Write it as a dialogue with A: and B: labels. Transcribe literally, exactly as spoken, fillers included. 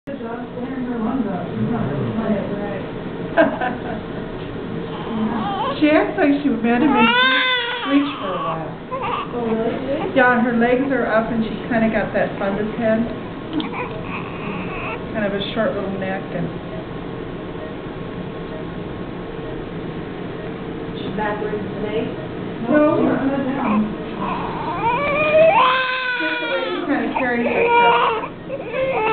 A: She acts like she met him and screeched for a while.
B: Oh, really?
A: Yeah, her legs are up and she's kind of got that fundus head. Kind of a short little neck. And
B: She's backwards today?
A: no, we're upside down. Just the way she kind of carries herself.